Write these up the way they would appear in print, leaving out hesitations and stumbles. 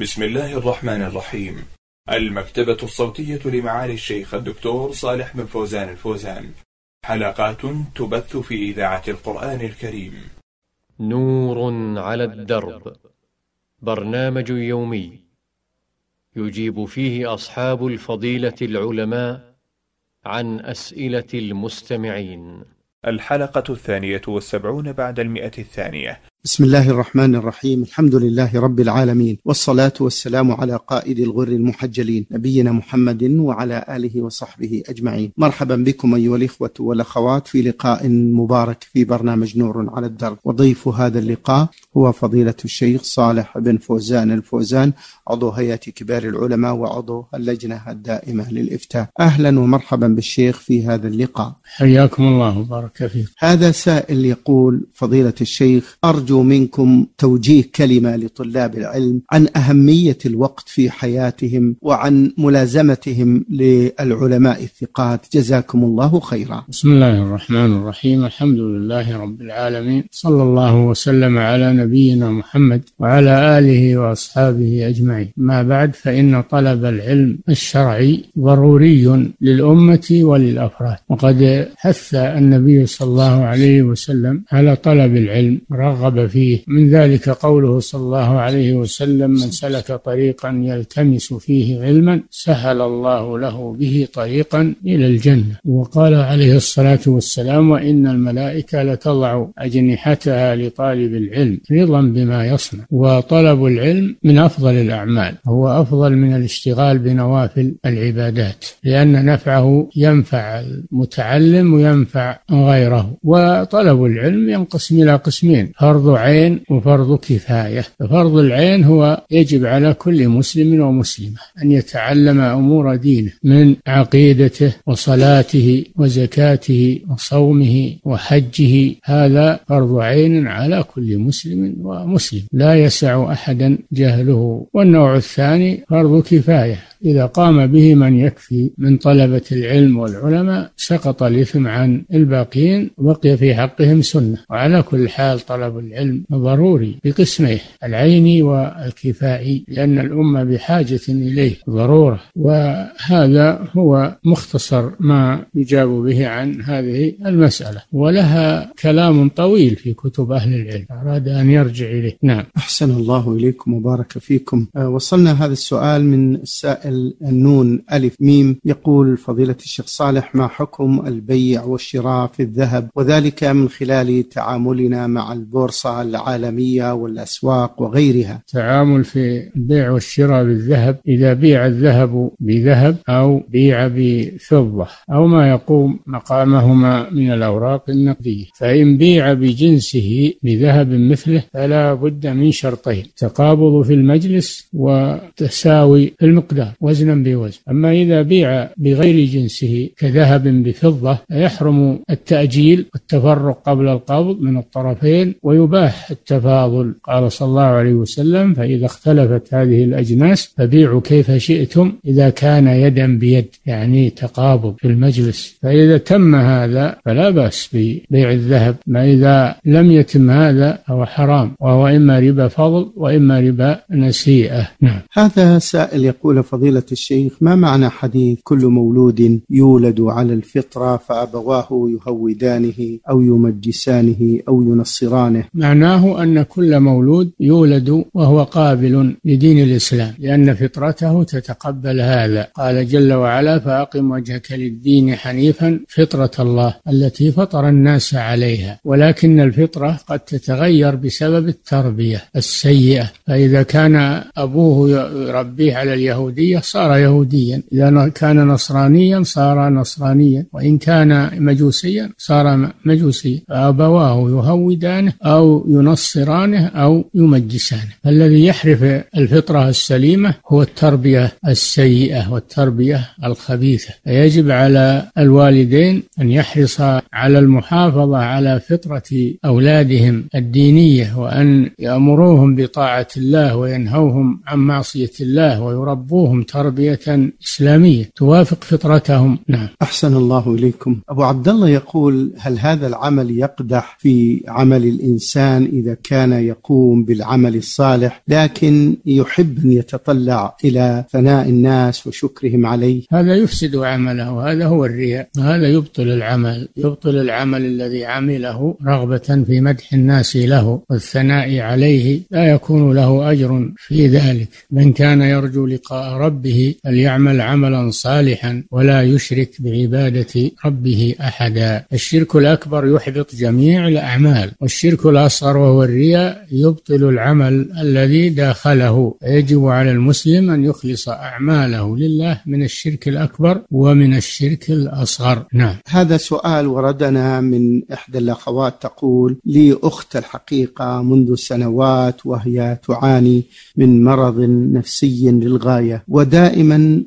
بسم الله الرحمن الرحيم. المكتبة الصوتية لمعالي الشيخ الدكتور صالح بن فوزان الفوزان، حلقات تبث في إذاعة القرآن الكريم. نور على الدرب، برنامج يومي يجيب فيه أصحاب الفضيلة العلماء عن أسئلة المستمعين. الحلقة 72 بعد 100. بسم الله الرحمن الرحيم. الحمد لله رب العالمين، والصلاة والسلام على قائد الغر المحجلين نبينا محمد وعلى آله وصحبه أجمعين. مرحبا بكم أيها الإخوة والأخوات في لقاء مبارك في برنامج نور على الدرب، وضيف هذا اللقاء هو فضيلة الشيخ صالح بن فوزان الفوزان، عضو هيئة كبار العلماء وعضو اللجنة الدائمة للإفتاء. أهلا ومرحبا بالشيخ في هذا اللقاء. حياكم الله وبارك فيك. هذا سائل يقول: فضيلة الشيخ، أرجو منكم توجيه كلمة لطلاب العلم عن أهمية الوقت في حياتهم وعن ملازمتهم للعلماء الثقات، جزاكم الله خيرا. بسم الله الرحمن الرحيم. الحمد لله رب العالمين، صلى الله وسلم على نبينا محمد وعلى آله وأصحابه أجمعين. ما بعد، فإن طلب العلم الشرعي ضروري للأمة وللأفراد، وقد حث النبي صلى الله عليه وسلم على طلب العلم، رغب فيه. من ذلك قوله صلى الله عليه وسلم: من سلك طريقا يلتمس فيه علما سهل الله له به طريقا إلى الجنة. وقال عليه الصلاة والسلام: وإن الملائكة لتضع أجنحتها لطالب العلم رضا بما يصنع. وطلب العلم من أفضل الأعمال، هو أفضل من الاشتغال بنوافل العبادات، لأن نفعه ينفع المتعلم وينفع غيره. وطلب العلم ينقسم إلى قسمين: فرض عين وفرض كفاية. فرض العين هو يجب على كل مسلم ومسلمة أن يتعلم أمور دينه من عقيدته وصلاته وزكاته وصومه وحجه، هذا فرض عين على كل مسلم ومسلم، لا يسع أحدا جهله. والنوع الثاني فرض كفاية، إذا قام به من يكفي من طلبة العلم والعلماء سقط الإثم عن الباقين وبقي في حقهم سنة. وعلى كل حال طلب العلم ضروري بقسميه: العيني والكفائي، لأن الأمة بحاجة إليه ضرورة. وهذا هو مختصر ما يجاب به عن هذه المسألة، ولها كلام طويل في كتب أهل العلم، أراد أن يرجع إليه. نعم. أحسن الله إليكم وبارك فيكم. وصلنا هذا السؤال من السائل النون ألف ميم، يقول: فضيلة الشيخ صالح، ما حكم البيع والشراء في الذهب، وذلك من خلال تعاملنا مع البورصة العالمية والأسواق وغيرها؟ تعامل في البيع والشراء بالذهب: إذا بيع الذهب بذهب أو بيع بفضة أو ما يقوم مقامهما من الأوراق النقدية، فإن بيع بجنسه بذهب مثله فلا بد من شرطين: تقابض في المجلس وتساوي في المقدار وزنا بوزن. أما إذا بيع بغير جنسه كذهب بفضة يحرم التأجيل والتفرق قبل القبض من الطرفين، ويباح التفاضل. قال صلى الله عليه وسلم: فإذا اختلفت هذه الأجناس فبيعوا كيف شئتم إذا كان يدا بيد، يعني تقابض في المجلس. فإذا تم هذا فلا بأس ببيع الذهب، ما إذا لم يتم هذا هو حرام، وهو إما ربا فضل وإما ربا نسيئة. نعم. هذا سائل يقول: فضيلة الشيخ، ما معنى حديث كل مولود يولد على الفطرة فأبواه يهودانه أو يمجسانه أو ينصرانه؟ معناه أن كل مولود يولد وهو قابل لدين الإسلام، لأن فطرته تتقبل هذا. قال جل وعلا: فأقم وجهك للدين حنيفا فطرة الله التي فطر الناس عليها. ولكن الفطرة قد تتغير بسبب التربية السيئة، فإذا كان أبوه يربيه على اليهودية صار يهوديا، إذا كان نصرانيا صار نصرانيا، وإن كان مجوسيا صار مجوسيا. فأبواه يهودانه أو ينصرانه أو يمجسانه. الذي يحرف الفطرة السليمة هو التربية السيئة والتربية الخبيثة. فيجب على الوالدين أن يحرصا على المحافظة على فطرة أولادهم الدينية، وأن يأمروهم بطاعة الله وينهوهم عن معصية الله، ويربوهم تربيهم تربية إسلامية توافق فطرتهم. نعم. أحسن الله إليكم. أبو عبد الله يقول: هل هذا العمل يقدح في عمل الإنسان إذا كان يقوم بالعمل الصالح لكن يحب أن يتطلع إلى ثناء الناس وشكرهم عليه؟ هذا يفسد عمله، هذا هو الرياء، هذا يبطل العمل الذي عمله رغبة في مدح الناس له والثناء عليه، لا يكون له أجر في ذلك. من كان يرجو لقاء ربه فليعمل عملا صالحا ولا يشرك بعبادة ربه أحدا. الشرك الأكبر يحبط جميع الأعمال، والشرك الأصغر وهو الرياء يبطل العمل الذي داخله. يجب على المسلم أن يخلص أعماله لله من الشرك الأكبر ومن الشرك الأصغر. نعم. هذا سؤال وردنا من إحدى الأخوات، تقول: لي أخت الحقيقة منذ سنوات وهي تعاني من مرض نفسي للغاية ودائما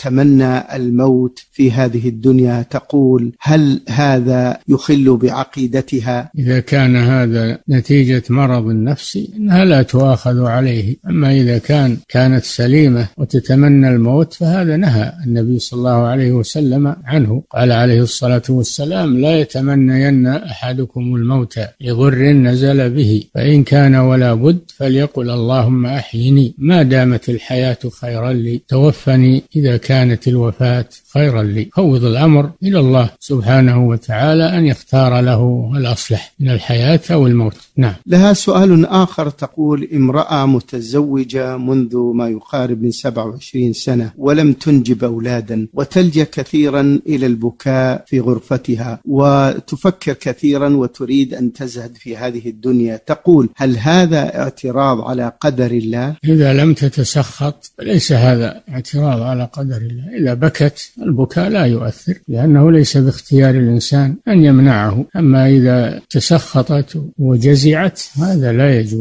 تتمنى الموت في هذه الدنيا. تقول: هل هذا يخل بعقيدتها؟ إذا كان هذا نتيجة مرض نفسي إنها لا تؤاخذ عليه، أما إذا كانت سليمة وتتمنى الموت فهذا نهى النبي صلى الله عليه وسلم عنه. قال عليه الصلاة والسلام: لا يتمنين أحدكم الموت لضر نزل به، فإن كان ولا بد فليقل اللهم أحيني ما دامت الحياة خيرا لي، توفني إذا كانت الوفاة خيرا لي. فوض الأمر إلى الله سبحانه وتعالى أن يختار له الأصلح من الحياة أو الموت. نعم. لها سؤال آخر، تقول: امرأة متزوجة منذ ما يقارب من 27 سنة ولم تنجب أولادا، وتلجأ كثيرا إلى البكاء في غرفتها وتفكر كثيرا وتريد أن تزهد في هذه الدنيا. تقول: هل هذا اعتراض على قدر الله؟ إذا لم تتسخط ليس هذا اعتراض على قدر الله. إذا بكت البكاء لا يؤثر، لأنه ليس باختيار الإنسان أن يمنعه. أما إذا تسخطت وجزعت هذا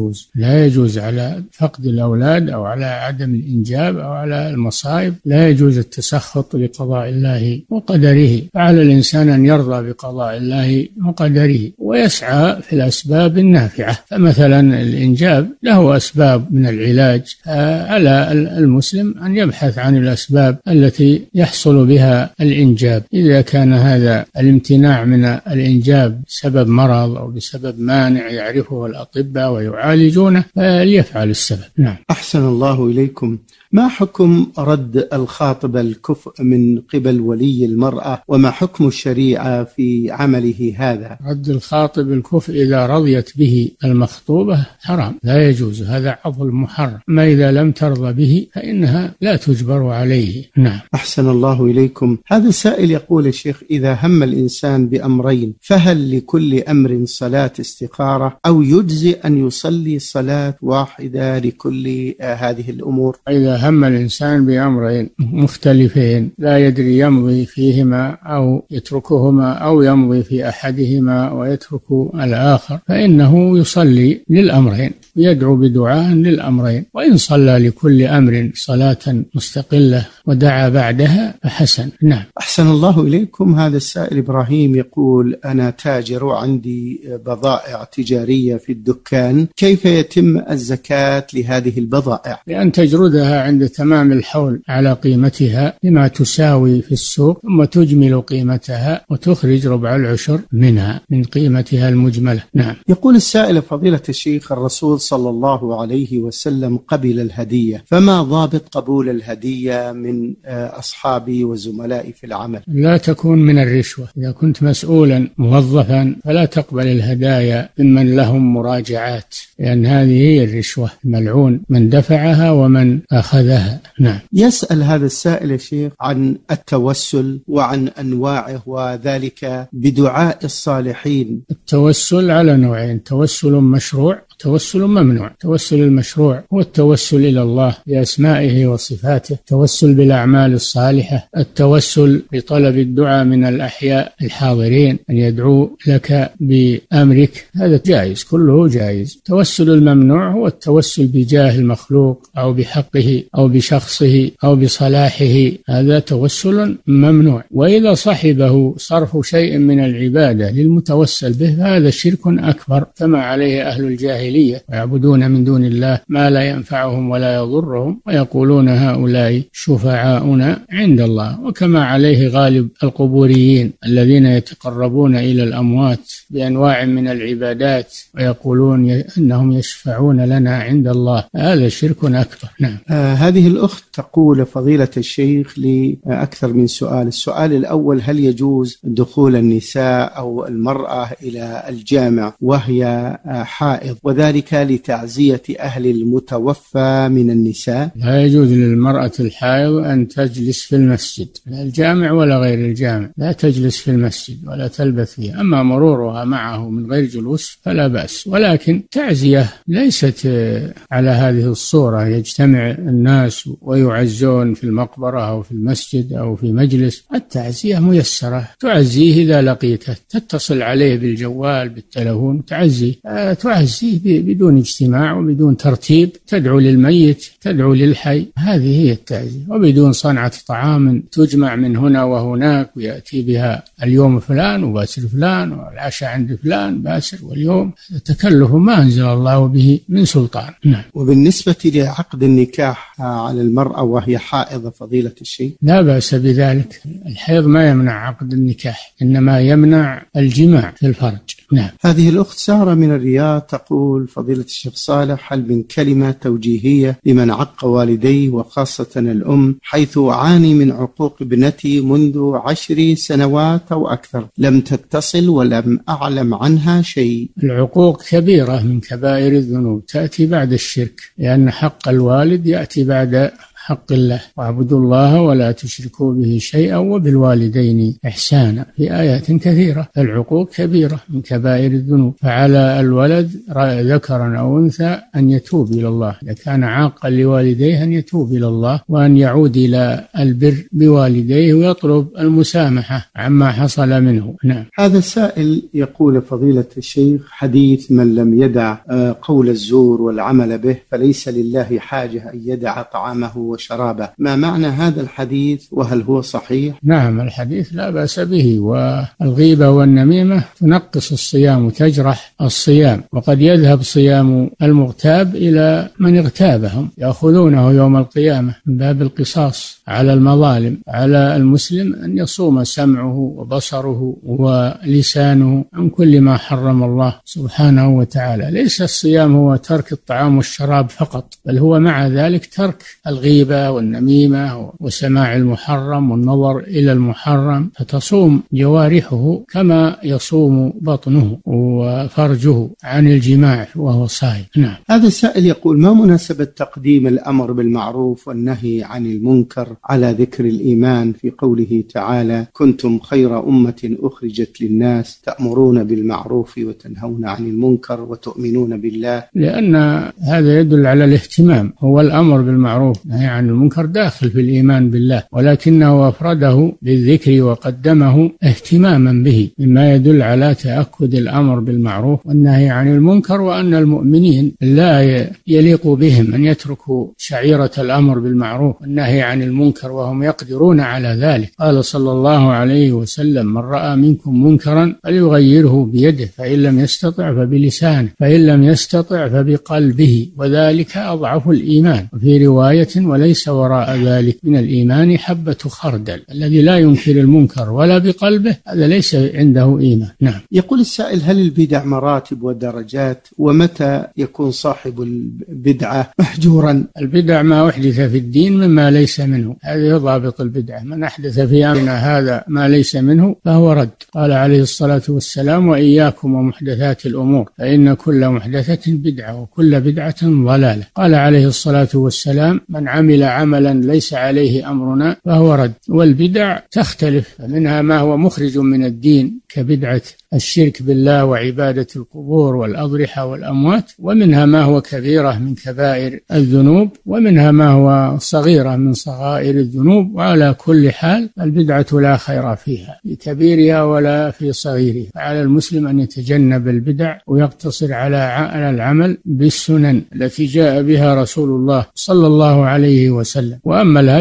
لا يجوز على فقد الأولاد أو على عدم الإنجاب أو على المصائب، لا يجوز التسخط لقضاء الله وقدره. فعلى الإنسان أن يرضى بقضاء الله وقدره ويسعى في الأسباب النافعة. فمثلا الإنجاب له أسباب من العلاج، على المسلم أن يبحث عن الأسباب التي يحصل بها الإنجاب. إذا كان هذا الامتناع من الإنجاب بسبب مرض أو بسبب مانع يعرفه الأطباء ويعالجونه فليفعل السبب. نعم. أحسن الله إليكم. ما حكم رد الخاطب الكفء من قبل ولي المرأة، وما حكم الشريعة في عمله هذا؟ رد الخاطب الكفء إذا رضيت به المخطوبة حرام، لا يجوز، هذا عضل محرم. ما إذا لم ترضى به فإنها لا تجبر عليه. نعم. أحسن الله إليكم. هذا السائل يقول: الشيخ، إذا هم الإنسان بأمرين فهل لكل أمر صلاة استخارة أو يجزي أن يصلي صلاة واحدة لكل هذه الأمور؟ إذا هم الإنسان بأمرين مختلفين لا يدري يمضي فيهما أو يتركهما أو يمضي في أحدهما ويترك الآخر، فإنه يصلي للأمرين، يدعو بدعاء للأمرين. وإن صلى لكل أمر صلاة مستقلة ودعا بعدها فحسن. نعم. أحسن الله إليكم. هذا السائل إبراهيم يقول: أنا تاجر وعندي بضائع تجارية في الدكان، كيف يتم الزكاة لهذه البضائع؟ لأن تجردها عند تمام الحول على قيمتها بما تساوي في السوق، ثم تجمل قيمتها وتخرج ربع العشر منها من قيمتها المجملة. نعم. يقول السائل: فضيلة الشيخ، الرسول صلى الله عليه وسلم قبل الهدية، فما ضابط قبول الهدية من أصحابي وزملائي في العمل؟ لا تكون من الرشوة. إذا كنت مسؤولا موظفا فلا تقبل الهدايا ممن لهم مراجعات، لأن هذه هي الرشوة، ملعون من دفعها ومن أخذها. نعم. يسأل هذا السائل يا شيخ عن التوسل وعن أنواعه، وذلك بدعاء الصالحين. التوسل على نوعين: توسل مشروع توسل ممنوع. التوسل المشروع هو التوسل إلى الله بأسمائه وصفاته، التوسل بالأعمال الصالحة، التوسل بطلب الدعاء من الأحياء الحاضرين أن يدعو لك بأمرك، هذا جائز، كله جائز. التوسل الممنوع هو التوسل بجاه المخلوق أو بحقه أو بشخصه أو بصلاحه، هذا توسل ممنوع. وإذا صحبه صرف شيء من العبادة للمتوسل به فهذا شرك أكبر كما عليه أهل الجاهلية الجاهلية، ويعبدون من دون الله ما لا ينفعهم ولا يضرهم، ويقولون هؤلاء شفعاؤنا عند الله. وكما عليه غالب القبوريين الذين يتقربون إلى الأموات بأنواع من العبادات ويقولون أنهم يشفعون لنا عند الله، هذا شرك أكبر. نعم. هذه الأخت تقول فضيلة الشيخ لأكثر من سؤال. السؤال الأول: هل يجوز دخول النساء أو المرأة إلى الجامع وهي حائض، وذلك لتعزية أهل المتوفى من النساء؟ لا يجوز للمرأة الحائض أن تجلس في المسجد، لا الجامع ولا غير الجامع، لا تجلس في المسجد ولا تلبث فيه. أما مرورها معه من غير جلوس فلا بأس، ولكن تعزية ليست على هذه الصورة، يجتمع الناس ويعزون في المقبرة أو في المسجد أو في مجلس. التعزية ميسرة، تعزيه إذا لقيته، تتصل عليه بالجوال بالتلفون تعزيه بدون اجتماع وبدون ترتيب، تدعو للميت تدعو للحي، هذه هي التعزية، وبدون صنعة طعام تجمع من هنا وهناك ويأتي بها اليوم فلان وباسر فلان والعشاء عند فلان باسر، واليوم تكلف ما أنزل الله به من سلطان. نعم. وبالنسبة لعقد النكاح على المرأة وهي حائضة فضيلة الشيخ؟ لا بأس بذلك، الحيض ما يمنع عقد النكاح، إنما يمنع الجماع في الفرج. نعم. هذه الأخت سارة من الرياض تقول فضيلة الشيخ صالح: هل من كلمة توجيهية لمن عق والديه وخاصة الأم، حيث أعاني من عقوق ابنتي منذ 10 سنوات أو أكثر، لم تتصل ولم أعلم عنها شيء؟ العقوق كبيرة من كبائر الذنوب، تأتي بعد الشرك، لأن حق الوالد يأتي بعد حق الله، واعبدوا الله ولا تشركوا به شيئا وبالوالدين إحسانا، في آيات كثيرة. العقوق كبيرة من كبائر الذنوب، فعلى الولد ذكرا أو أنثى أن يتوب إلى الله، إذا كان عاقا لوالديه أن يتوب إلى الله وأن يعود إلى البر بوالديه ويطلب المسامحة عما حصل منه. نعم. هذا السائل يقول فضيلة الشيخ: حديث من لم يدع قول الزور والعمل به فليس لله حاجة أن يدع طعامه وشرابه، ما معنى هذا الحديث وهل هو صحيح؟ نعم، الحديث لا بأس به، والغيبة والنميمة تنقص الصيام وتجرح الصيام، وقد يذهب صيام المغتاب إلى من اغتابهم، يأخذونه يوم القيامة من باب القصاص على المظالم. على المسلم أن يصوم سمعه وبصره ولسانه عن كل ما حرم الله سبحانه وتعالى. ليس الصيام هو ترك الطعام والشراب فقط، بل هو مع ذلك ترك الغيبة والنميمة وسماع المحرم والنظر إلى المحرم، فتصوم جوارحه كما يصوم بطنه وفرجه عن الجماع وهو صائم. نعم. هذا السائل يقول: ما مناسبة تقديم الأمر بالمعروف والنهي عن المنكر على ذكر الإيمان في قوله تعالى: كنتم خير أمة أخرجت للناس تأمرون بالمعروف وتنهون عن المنكر وتؤمنون بالله؟ لأن هذا يدل على الاهتمام، هو الأمر بالمعروف عن المنكر داخل في الإيمان بالله، ولكنه أفرده بالذكر وقدمه اهتماما به، مما يدل على تأكد الأمر بالمعروف والنهي عن المنكر، وأن المؤمنين لا يليق بهم أن يتركوا شعيرة الأمر بالمعروف والنهي عن المنكر وهم يقدرون على ذلك. قال صلى الله عليه وسلم: من رأى منكم منكرا فليغيره بيده، فإن لم يستطع فبلسانه، فإن لم يستطع فبقلبه، وذلك أضعف الإيمان. وفي رواية: وليس وراء ذلك من الإيمان حبة خردل. الذي لا ينكر المنكر ولا بقلبه هذا ليس عنده إيمان. نعم. يقول السائل: هل البدع مراتب ودرجات؟ ومتى يكون صاحب البدعة محجورا؟ البدع ما أحدث في الدين مما ليس منه، هذا يضابط البدعة. من أحدث في أمرنا هذا ما ليس منه فهو رد. قال عليه الصلاة والسلام: وإياكم ومحدثات الأمور فإن كل محدثة بدعة وكل بدعة ضلالة. قال عليه الصلاة والسلام: من عمل عملا ليس عليه أمرنا فهو رد. والبدع تختلف، فمنها ما هو مخرج من الدين كبدعة الشرك بالله وعبادة القبور والأضرحة والأموات، ومنها ما هو كبيرة من كبائر الذنوب، ومنها ما هو صغيرة من صغائر الذنوب. وعلى كل حال البدعة لا خير فيها في كبيرها ولا في صغيرها، فعلى المسلم أن يتجنب البدع ويقتصر على العمل بالسنن التي جاء بها رسول الله صلى الله عليه وسلم. وأما الهجر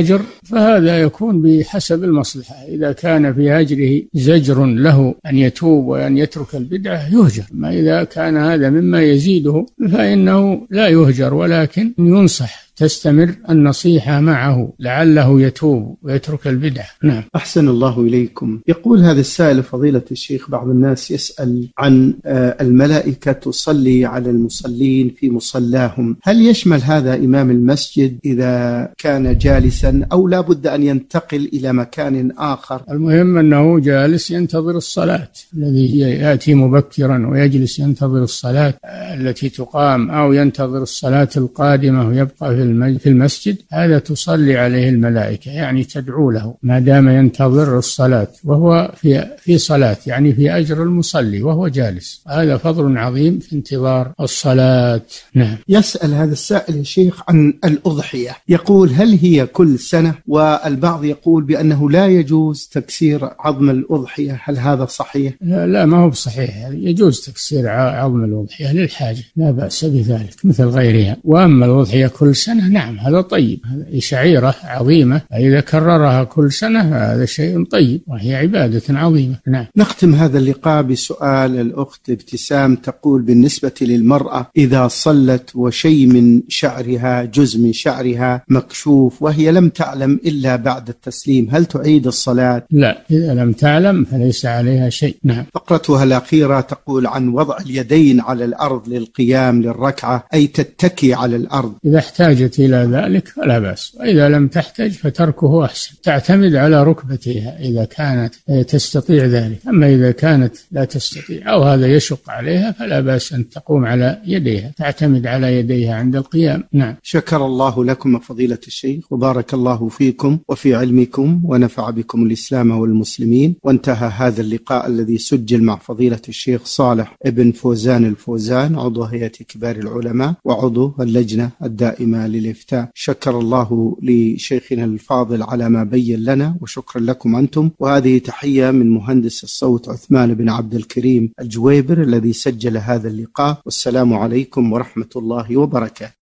فهذا يكون بحسب المصلحة. إذا كان في هجره زجر له أن يتوب وأن يترك البدعة يهجر، ما إذا كان هذا مما يزيده فإنه لا يهجر، ولكن ينصح، تستمر النصيحة معه لعله يتوب ويترك البدعة. نعم. أحسن الله إليكم. يقول هذا السائل فضيلة الشيخ، بعض الناس يسأل عن الملائكة تصلي على المصلين في مصلاهم، هل يشمل هذا إمام المسجد إذا كان جالسا أو لا بد أن ينتقل إلى مكان آخر؟ المهم أنه جالس ينتظر الصلاة، الذي يأتي مبكرا ويجلس ينتظر الصلاة التي تقام، أو ينتظر الصلاة القادمة ويبقى في المسجد، هذا تصلي عليه الملائكة، يعني تدعو له ما دام ينتظر الصلاة وهو في صلاة، يعني في أجر المصلي وهو جالس. هذا فضل عظيم في انتظار الصلاة. نعم. يسأل هذا السائل يا شيخ عن الأضحية، يقول هل هي كل سنة؟ والبعض يقول بأنه لا يجوز تكسير عظم الأضحية، هل هذا صحيح؟ لا، ما هو بصحيح. يجوز تكسير عظم الأضحية للحاجة، لا بأس بذلك مثل غيرها. وأما الأضحية كل سنة نعم هذا طيب، هذه شعيرة عظيمة، إذا كررها كل سنة هذا شيء طيب وهي عبادة عظيمة. نعم. نختم هذا اللقاء بسؤال الأخت ابتسام، تقول بالنسبة للمرأة إذا صلت وشيء من شعرها، جزء من شعرها مكشوف، وهي لم تعلم إلا بعد التسليم، هل تعيد الصلاة؟ لا، إذا لم تعلم فليس عليها شيء. نعم. فقرتها الأخيرة تقول عن وضع اليدين على الأرض للقيام للركعة، أي تتكي على الأرض. إذا احتاجت إلى ذلك فلا بأس، وإذا لم تحتاج فتركه أحسن، تعتمد على ركبتها إذا كانت تستطيع ذلك. أما إذا كانت لا تستطيع أو هذا يشق عليها فلا بأس أن تقوم على يديها، تعتمد على يديها عند القيام. نعم. شكر الله لكم فضيلة الشيخ، وبارك الله فيكم وفي علمكم، ونفع بكم الإسلام والمسلمين. وانتهى هذا اللقاء الذي سجل مع فضيلة الشيخ صالح ابن فوزان الفوزان، عضو هيئة كبار العلماء وعضو اللجنة الدائمة للإفتاء. شكر الله لشيخنا الفاضل على ما بين لنا، وشكرا لكم أنتم. وهذه تحية من مهندس الصوت عثمان بن عبد الكريم الجويبر الذي سجل هذا اللقاء، والسلام عليكم ورحمة الله وبركاته.